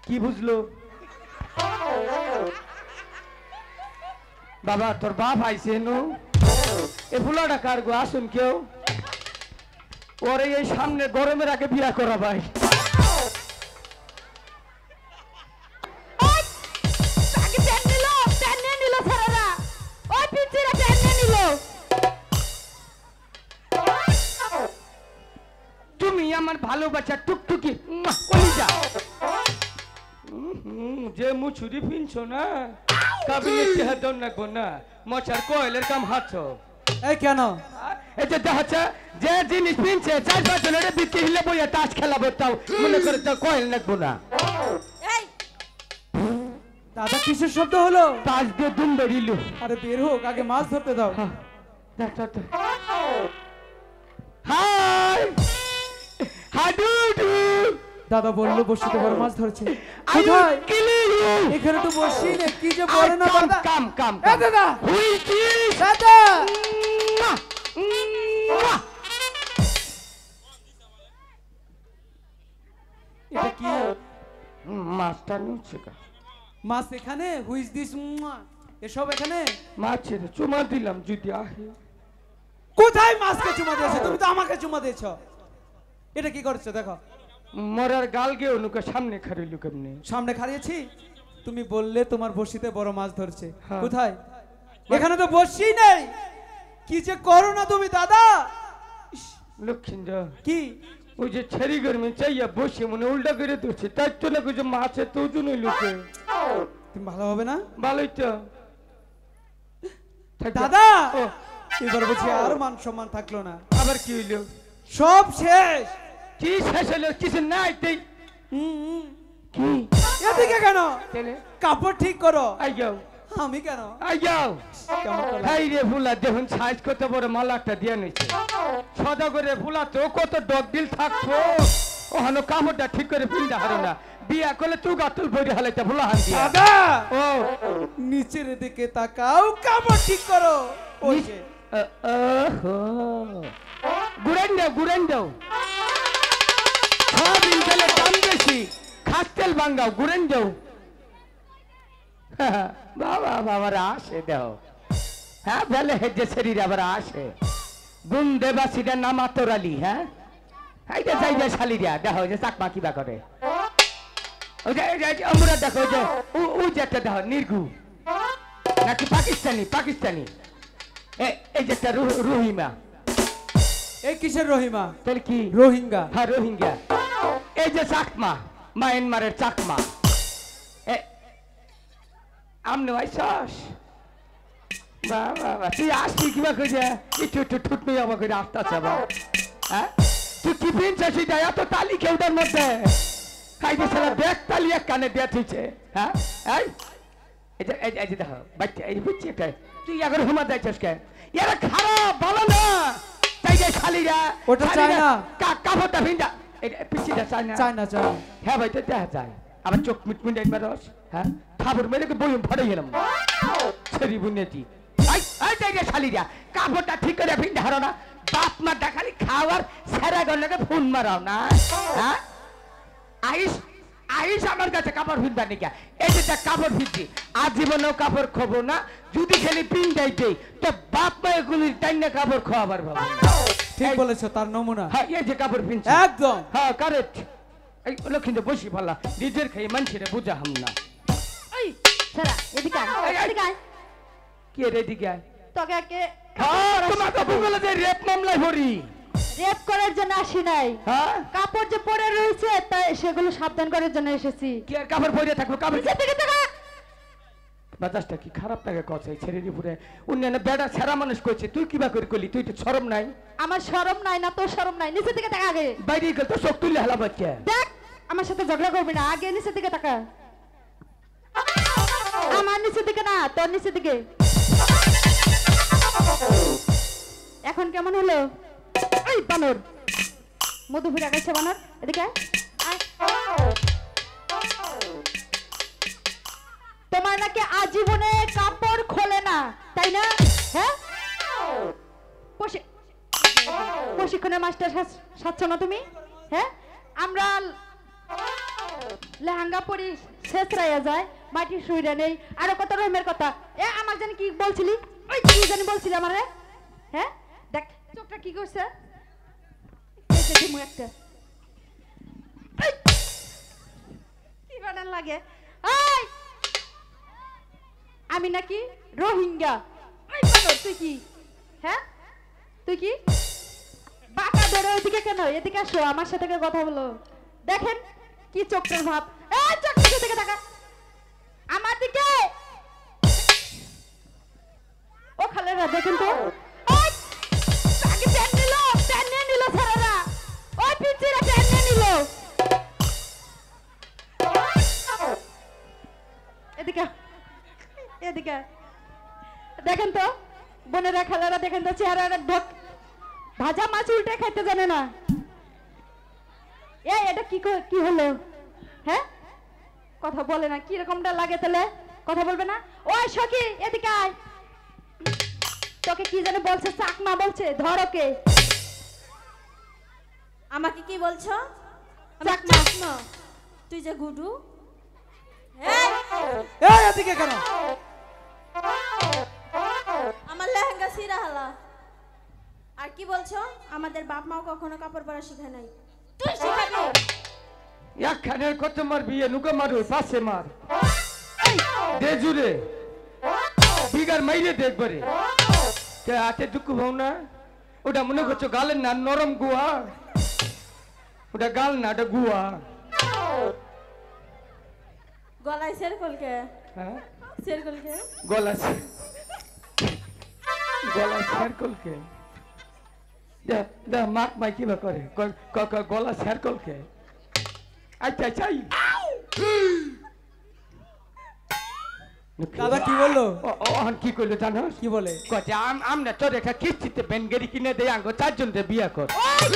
কি বুঝলো বাবা তোর বাপ আইছে নু এ ফুলাটা কার গো আসুন কেউ ওরে এই সামনে গরমের আগে বিয়া করা ভাই তুমি আমার ভালোবাসা টুকটুকি কলিজা যে মুছুরি পিনছো না কাবিনের চেহারা নাকবো না মশার কোয়েলের কাম হাতছ এই কেন এই যে দেখাচ্ছে যে জিনিস পিনছে 4-5 জনের বিক্রি হলে বইয়া তাস খেলাবো তাও মনে করে তো কোয়েল নাকবো না এই দাদা কিসের শব্দ হলো তাস দিয়ে দুম বেরিলো আরে বের হোক আগে মাছ ধরতে দাও হাই হাডুডু দাদা বললো বসিতে বড় মাছ ধরছে কোথায় এখানে তো বসি না কি যে বলে না দাদা কাম দাদা হুই কি দাদা এটা কি মাছটা নিচ্ছে মাছ এখানে হুইজ দিস এসব এখানে মাছ ছেড়ে চুমা দিলাম যদি আহে কোথায় মাছকে চুমা দিয়েছো তুমি তো আমাকে চুমা দিয়েছো এটা কি করছো দেখো মরার গাল গে অনুকে সামনে খারিলু কেমনে সামনে খারিয়েছি তুমি বললে তোমার বসিতে বড় মাছ ধরছে কোথায় এখানে তো বসি নেই কি যে করো না তুমি দাদা লক্ষ্মীন্দর কি ওই যে ছেড়ি গরমে চাইয়া বসে মনে উল্টা করে ধরছে তাই তো না যে মাছে তো ওজন লোকে তুমি ভালো হবে না ভালোই তো দাদা এবার বলছি আর মান সম্মান থাকলো না আবার কি হইলো সব শেষ কি শেষ হলো কিছু নাই তাই কি এদিকে কেন কাপড় ঠিক করো আই যাও আমি কেন আই যাও হাই রে ফুলা দেখুন সাইজ কত বড় মালাটা দিয়ে নিছে সদা করে ফুলা তো কত ডগ দিল থাকবো ওখানে কাপড়টা ঠিক করে পিন্দা হারে না বিয়া করলে তুই গাতুল বইরে হালাইতে ফুলা হান দিয়া দাদা ও নিচের দিকে তাকাও কাপড় ঠিক করো ওই যে ওহো গুরেন দাও সব ইনকালে দাম বেশি খাস্তেল বাঙ্গাও গুরেন যাও বাবা আসে দাও হ্যাঁ বলে হেজে শরীর আবার আসে গুন দেবাসীরা নাম আতরালি হ্যাঁ এইটা যাইবে শালিরা দেখো যে চাকমা কিবা করে ওই যে আমরা দেখো যে ও যেটা দেখো নির্গু নাকি পাকিস্তানি এই যেটা রহিমা এই কিসের রহিমা তাহলে কি রোহিঙ্গা হ্যাঁ রোহিঙ্গা এই যে চাকমা মায়ানমারের চাকমা আমনে আইসাস বাবা তুই আসবি কিবা করে একটু ঠুট নিয়ে আমার করে আসতে আবার হ্যাঁ তুই কি পিনছিস সেটা এত তালি কেউটার মধ্যে খাইতে সারা ব্যাগ তালি এক কানে দেয়া থইছে হ্যাঁ এই যে দেখো বাচ্চা এই বুঝছি একটা তুই এখন হুমা দেখছিস কে এরা খারাপ বলো না তাই যে শালিরা ওটা চায় না কাপড়টা ভিন্দা পিছিটা চায় না হ্যাঁ ভাই তো দেখা যায় আমার চোখ মিটমিট একবার রস হ্যাঁ খাবার মেরে বইম ফটে গেলাম ছেড়ি বুনেছি শালিরা কাপড়টা ঠিক করে ভিন্দা হারো না বাপ মা ডাকালি খাওয়ার সেরা গন্ডাকে ফোন মারাও না হ্যাঁ আইস আমার কাছে কাপড় ভিনবা নিকা এই যে কাপড় ভিনছি আজীবনেও কাপড় খবো না যদি খালি পিন যাইতে তো বাপ মা এগুলি টাইনা কাপড় খাওয়াবার ভাবো ঠিক বলেছো তার নমুনা হ্যাঁ এই যে কাপড় পিনছি একদম হ্যাঁ কারেক্ট এই লক্ষ্মীতে বসি ভালা নিজের খেয়ে মানুষের বুঝা হাম না এই সারা এদিকে আয় কি রে এদিকে আয় তোকে কে হ্যাঁ তোমার তো বলে যে রেপ মামলায় ভরি রেপ করার জন্য আসি নাই হ্যাঁ কাপড় যে পরে রয়েছে তাই সেগুলো সাবধান করার জন্য এসেছি কি আর কাপড় পরে থাকবো কাপড় থেকে টাকা বাজাসটা কি খারাপ লাগে কথা ছেড়ে পুরে অন্যান্য বেড়া ছেড়া মানুষ করছে তুই কিবা করে করলি তুই তো শরম নাই আমার শরম নাই না তোর শরম নাই নিচে থেকে টাকা আগে বাইরে গেল তো চোখ তুলে হেলা বাচ্চা দেখ আমার সাথে ঝগড়া করবি না আগে নিচে থেকে টাকা আমার নিচে থেকে না তোর নিচে থেকে এখন কেমন হলো এই বানর মধু ফিরে গেছে বানর এদিকে তোমার নাকি আজীবনে কাপড় খোলে না তাই না হ্যাঁ প্রশিক্ষণের মাস্টার সাচ্ছ না তুমি হ্যাঁ আমরা লেহেঙ্গা পরি শেষরাইয়া যায় মাটির শুইরা নেই আরো কত রকমের কথা এ আমার জানি কি বলছিলি ওই কি জানি বলছিলি আমারে হ্যাঁ দেখ চোখটা কি করছে এই যে দিমু একটা এই, কি বানান লাগে এই আমি নাকি রোহিঙ্গা ওই বানর তুই কি হ্যাঁ তুই কি বাঁকা ধরে ওইদিকে কেন এদিকে আসো আমার সাথে কথা বলো দেখেন কি চোখের ভাব এই চোখের দিকে তাকা আমার দিকে ও খালেরা দেখেন তো ওই তাকে প্যান নিয়ে নিল ছাড়ারা ওই পিচিরা প্যান নিয়ে নিল এদিকে এদিকে দেখেন তো বোনেরা খালেরা দেখেন তো চেহারাটা ঢোক ভাজা মাছ উল্টে খাইতে জানে না এই এটা কি হলো হ্যাঁ কথা বলে না কি রকমটা লাগে তাহলে কথা বলবে না ওই সখী এদিকে আয় তোকে কি জানে বলছে চাকমা বলছে ধর ওকে আমাকে কি বলছো চাকমা চাকমা তুই যে গুডু এই এদিকে কেন আমার লেহেঙ্গা সিরা হালা আর কি বলছো আমাদের বাপ মাও কখনো কাপড় পরা শিখায় নাই তুই শিখাবি একখানের কত মার বিয়ে নুকে মারু পাশে মার দে জুড়ে বিগার মাইরে দেখবারে তে হাতে দুঃখ ভাও না ওটা মনে করছো গালের না নরম গুয়া ওটা গাল না ওটা গুয়া গলায় সেরকলকে হ্যাঁ সেরকলকে গলা গলা সার্কলকে দা মাক মাই কিবা করে গলা সার্কলকে আচ্ছা আচ্ছা দাদা কি বললো ওহন কি করলো জানো কি বলে কচ্ছে আমরা তোর একটা কিস্তিতে বেনগেরি কিনে দেয় আঙ্গো চারজন রে বিয়া কর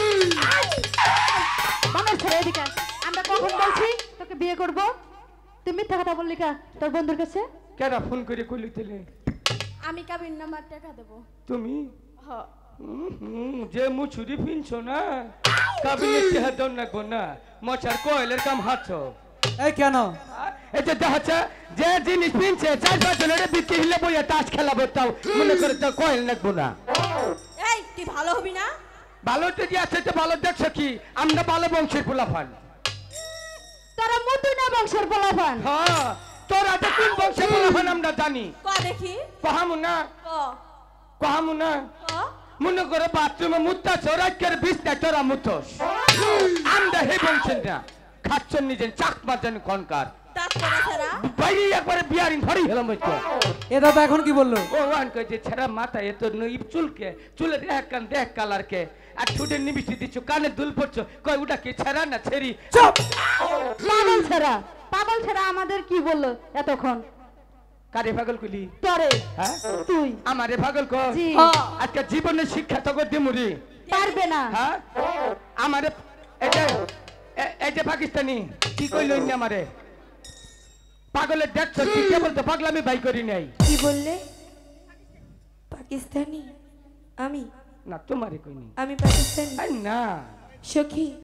বানর ছেড়ে এদিকে আয়। আমরা কখন বলছি তোকে বিয়ে করব তুই মিথ্যা কথা বললি কা তোর বন্ধুর কাছে কেরা ফোন করে কইলি তেলে আমি কাবিন নাম্বার টাকা দেবো তুমি হ যে মুছুরি পিনছো না কাবিনে চেহারা দন রাখবো না মশার কয়েলের কাম হাতছো এই কেন এই যে দেখাচ্ছে যে জিনিস পিনছে চার পাঁচ জনের বিক্রি হলে বইয়া তাস খেলাবো তাও মনে করে তো কয়েল রাখবো না এই তুই ভালো হবি না ভালো তো যে আছে তো ভালো দেখছো কি আমরা ভালো বংশের পোলাফান তোরা মুতুনা বংশের পোলাপান হ্যাঁ তোরা তো কোন বংশের পোলাফান আমরা জানি ক দেখি কহামু না ক কহামু না ক মনে করে বাথরুমে মুত্তা চোরাকের বিছনা তোরা মুতোস আমরা হে বংশের না খাচ্ছেন নিজের চাক মারছেন কনকার দাঁত পড়া ছাড়া বাইরে একবারে বিয়ারিং ধরেই হলাম হচ্ছে এ দাদা এখন কি বললো ও ওয়ান কই যে ছেড়া মাথায় এত নইব চুলকে চুলে দেখ কালার কে আর ঠুটে নিমিষ্টি দিচ্ছ কানে দুল পড়ছো কই ওটা কি ছেড়া না ছেড়ি চুপ পাগল ছাড়া আমাদের কি বললো এতক্ষণ কারে পাগল কইলি তোরে হ্যাঁ তুই আমারে পাগল কর জি আজকে জীবনের শিক্ষা তো করতে মুড়ি পারবে না হ্যাঁ আমারে এই যে পাকিস্তানি কি কইলো ইন্না আমারে পাগলের দেখছো কি কেবল তো পাগলামি ভাই করি নাই কি বললে পাকিস্তানি আমি না তোমারে কইনি আমি পাকিস্তানি আই না সখী